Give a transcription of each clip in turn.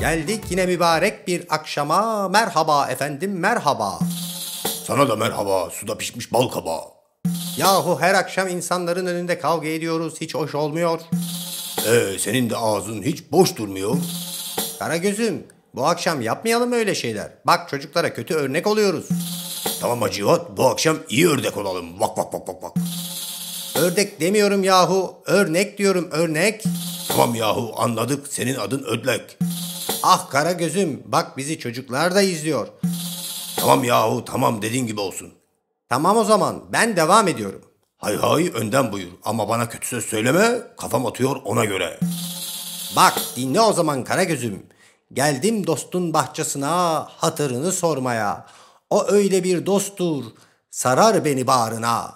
Geldik yine mübarek bir akşama. Merhaba efendim, merhaba. Sana da merhaba, suda pişmiş bal kabağı. Yahu her akşam insanların önünde kavga ediyoruz, hiç hoş olmuyor. Senin de ağzın hiç boş durmuyor. Karagöz'üm, bu akşam yapmayalım öyle şeyler. Bak çocuklara kötü örnek oluyoruz. Tamam Hacivat, bu akşam iyi ördek olalım. Bak bak bak bak bak. Ördek demiyorum yahu, örnek diyorum, örnek. Tamam yahu, anladık, senin adın Ödlek. Ah Karagöz'üm, bak bizi çocuklar da izliyor. Tamam yahu, tamam, dediğin gibi olsun. Tamam o zaman, ben devam ediyorum. Hay hay, önden buyur ama bana kötü söz söyleme, kafam atıyor ona göre. Bak dinle o zaman Karagöz'üm. Geldim dostun bahçesine hatırını sormaya. O öyle bir dosttur, sarar beni bağrına.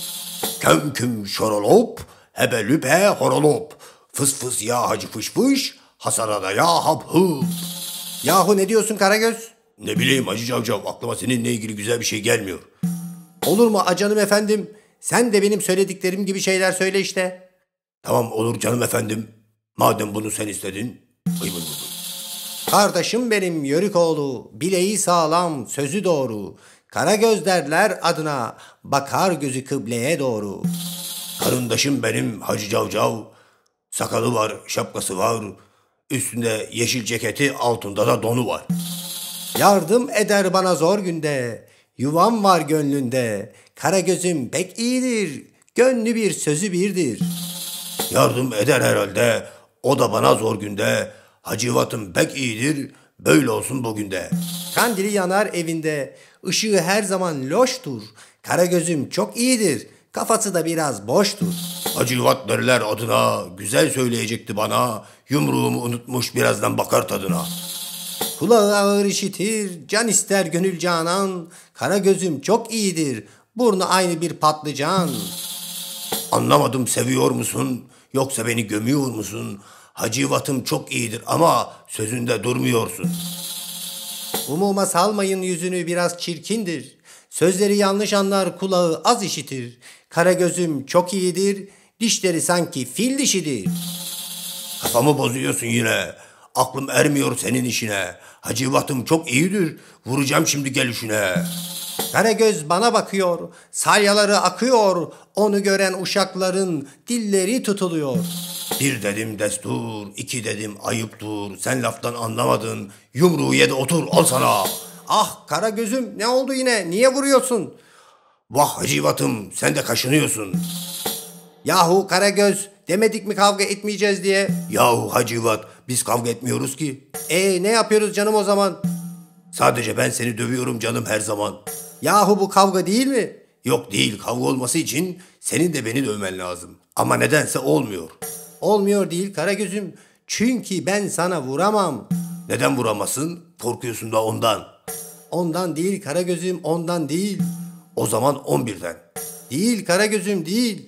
Küm küm şorolop, hebe lüpe horolop. Fıs fıs ya hacı fış fış, hasarada ya hap hıp. Yahu ne diyorsun Karagöz? Ne bileyim Hacı Cavcav, aklıma seninle ilgili güzel bir şey gelmiyor. Olur mu acanım efendim? Sen de benim söylediklerim gibi şeyler söyle işte. Tamam olur canım efendim. Madem bunu sen istedin. Bıy bıy bıy. Kardeşim benim Yörükoğlu, bileği sağlam, sözü doğru. Karagöz derler adına, bakar gözü kıbleye doğru. Karındaşım benim Hacı Cavcav. Sakalı var, şapkası var. Üstünde yeşil ceketi, altında da donu var. Yardım eder bana zor günde, yuvam var gönlünde. Karagöz'üm pek iyidir, gönlü bir sözü birdir. Yardım eder herhalde. O da bana zor günde. Hacivat'ım pek iyidir. Böyle olsun bugün de. Kandili yanar evinde, ışığı her zaman loştur. Karagöz'üm çok iyidir, kafası da biraz boştur. Hacivat derler adına. Güzel söyleyecekti bana. Yumruğumu unutmuş, birazdan bakar tadına. Kulağı ağır işitir, can ister gönül canan. Karagöz'üm çok iyidir, burnu aynı bir patlıcan. Anlamadım, seviyor musun? Yoksa beni gömüyor musun? Hacivat'ım çok iyidir ama sözünde durmuyorsun. Umuma salmayın yüzünü, biraz çirkindir. Sözleri yanlış anlar, kulağı az işitir. Karagöz'üm çok iyidir, dişleri sanki fil dişidir. Kafamı bozuyorsun yine. Aklım ermiyor senin işine. Hacivat'ım çok iyidir. Vuracağım şimdi gelişine. Karagöz bana bakıyor, salyaları akıyor. Onu gören uşakların dilleri tutuluyor. Bir dedim destur, iki dedim ayıptır. Sen laftan anlamadın. Yumruğu ye de otur, al sana. Ah Karagöz'üm, ne oldu yine, niye vuruyorsun? Vah Hacivat'ım, sen de kaşınıyorsun. Yahu Karagöz, demedik mi kavga etmeyeceğiz diye? Yahu Hacivat, biz kavga etmiyoruz ki. Ne yapıyoruz canım o zaman? Sadece ben seni dövüyorum canım her zaman. Yahu bu kavga değil mi? Yok değil, kavga olması için senin de beni dövmen lazım. Ama nedense olmuyor. Olmuyor değil Karagöz'üm. Çünkü ben sana vuramam. Neden vuramasın? Korkuyorsun da ondan. Ondan değil Karagöz'üm, ondan değil. O zaman 11'den. Değil Karagöz'üm, değil.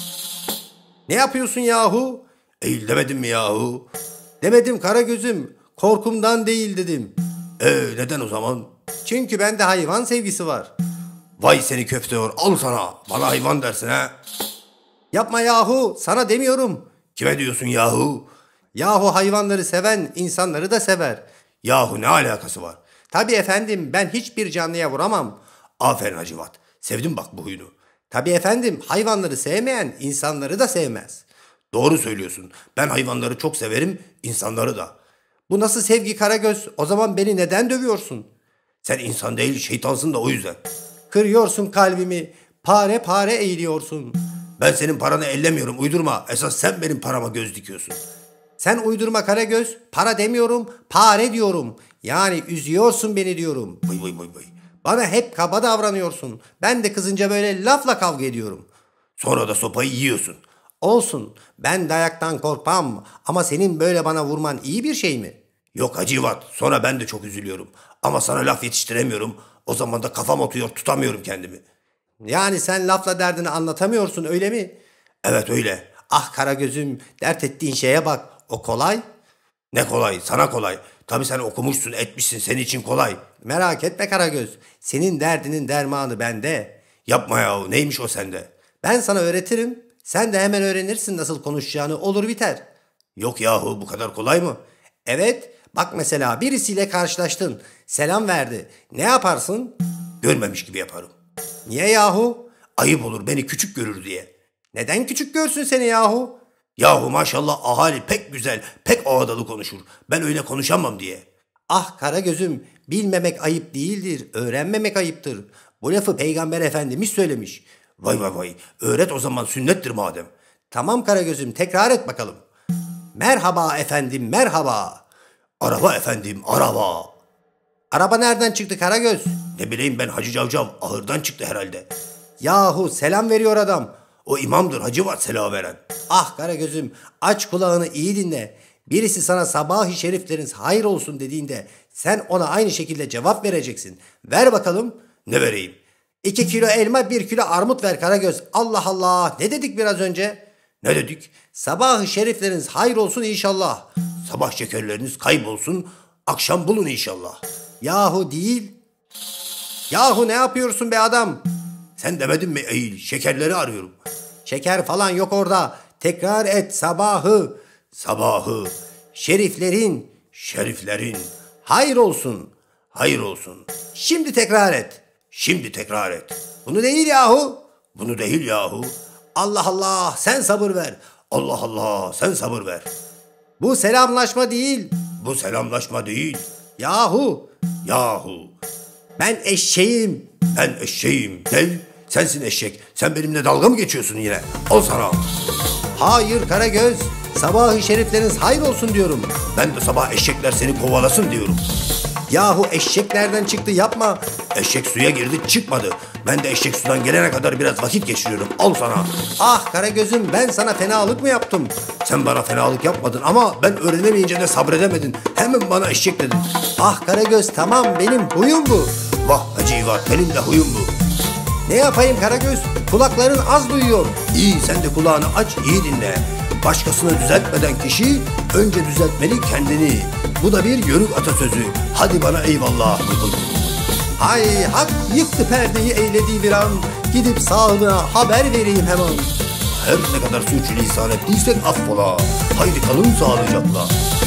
Ne yapıyorsun yahu? Eğil demedim mi yahu? Demedim Karagöz'üm, korkumdan değil dedim. Neden o zaman? Çünkü bende hayvan sevgisi var. Vay seni köfteyor, al sana. Bana hayvan dersin ha? Yapma yahu, sana demiyorum. Kime diyorsun yahu? Yahu hayvanları seven insanları da sever. Yahu ne alakası var? Tabii efendim, ben hiçbir canlıya vuramam. Aferin Hacivat. Sevdim bak bu huyunu. Tabii efendim, hayvanları sevmeyen insanları da sevmez. Doğru söylüyorsun. Ben hayvanları çok severim, insanları da. Bu nasıl sevgi Karagöz? O zaman beni neden dövüyorsun? Sen insan değil, şeytansın da o yüzden. Kırıyorsun kalbimi, pare pare eğiliyorsun. Ben senin paranı ellemiyorum, uydurma. Esas sen benim parama göz dikiyorsun. Sen uydurma Karagöz, para demiyorum, pare diyorum. Yani üzüyorsun beni diyorum. Vıy vıy vıy vıy. Bana hep kaba davranıyorsun. Ben de kızınca böyle lafla kavga ediyorum. Sonra da sopayı yiyorsun. Olsun, ben dayaktan korkmam ama senin böyle bana vurman iyi bir şey mi? Yok Hacivat, sonra ben de çok üzülüyorum. Ama sana laf yetiştiremiyorum. O zaman da kafam atıyor, tutamıyorum kendimi. Yani sen lafla derdini anlatamıyorsun öyle mi? Evet öyle. Ah Karagöz'üm, dert ettiğin şeye bak, o kolay. Ne kolay, sana kolay. Tabii sen okumuşsun, etmişsin, senin için kolay. Merak etme Karagöz, senin derdinin dermanı bende. Yapma yahu, neymiş o sende? Ben sana öğretirim, sen de hemen öğrenirsin nasıl konuşacağını, olur biter. Yok yahu, bu kadar kolay mı? Evet, Bak mesela birisiyle karşılaştın, selam verdi. Ne yaparsın? Görmemiş gibi yaparım. Niye yahu? Ayıp olur, beni küçük görür diye. Neden küçük görsün seni yahu? Yahu maşallah ahali pek güzel, pek ağdalı konuşur. Ben öyle konuşamam diye. Ah Karagöz'üm, bilmemek ayıp değildir, öğrenmemek ayıptır. Bu lafı Peygamber Efendimiz söylemiş. Vay vay vay, öğret o zaman, sünnettir madem. Tamam Karagöz'üm, tekrar et bakalım. Merhaba efendim, merhaba. Araba efendim, araba. Araba nereden çıktı Karagöz? Ne bileyim ben, Hacı Cavcav ahırdan çıktı herhalde. Yahu selam veriyor adam. O imamdır, hacı var selam veren. Ah Karagöz'üm, aç kulağını iyi dinle. Birisi sana sabah-ı şerifleriniz hayır olsun dediğinde sen ona aynı şekilde cevap vereceksin. Ver bakalım. Ne vereyim? 2 kilo elma 1 kilo armut ver Karagöz. Allah Allah, ne dedik biraz önce? Ne dedik? Sabah-ı şerifleriniz hayır olsun inşallah. Sabah şekerleriniz kaybolsun, akşam bulun inşallah. Yahu değil. Yahu ne yapıyorsun be adam? Sen demedin mi eğil, şekerleri arıyorum. Şeker falan yok orada. Tekrar et sabahı. Sabahı, Şeriflerin şeriflerin, hayır olsun. hayır olsun. Şimdi tekrar et. Şimdi tekrar et. Bunu değil yahu. Bunu değil yahu. Allah Allah, sen sabır ver. Allah Allah, sen sabır ver. Bu selamlaşma değil. Bu selamlaşma değil. Yahu Yahu, ben eşeğim. ben eşeğim. Gel, sensin eşek. Sen benimle dalga mı geçiyorsun yine? Al sana. Hayır Karagöz. Sabah-ı şerifleriniz hayır olsun diyorum. Ben de sabah eşekler seni kovalasın diyorum. Yahu eşek nereden çıktı, yapma. Eşek suya girdi, çıkmadı. Ben de eşek sudan gelene kadar biraz vakit geçiriyorum. Al sana. Ah Karagöz'üm, ben sana fenalık mı yaptım? Sen bana fenalık yapmadın ama ben öğrenemeyince de sabredemedin. Hemen bana eşek dedin. Ah Karagöz, tamam, benim huyum bu. Vah Hacı var, benim de huyum bu. Ne yapayım Karagöz? Kulakların az duyuyor. İyi, sen de kulağını aç, iyi dinle. Başkasını düzeltmeden kişi önce düzeltmeli kendini. Bu da bir yörük atasözü. Hadi bana eyvallah. Hay hak yıktı perdeyi eylediği bir an. Gidip sağlığına haber vereyim hemen. Her ne kadar sürçülisan ettiysek affola. Haydi kalın sağlıcakla.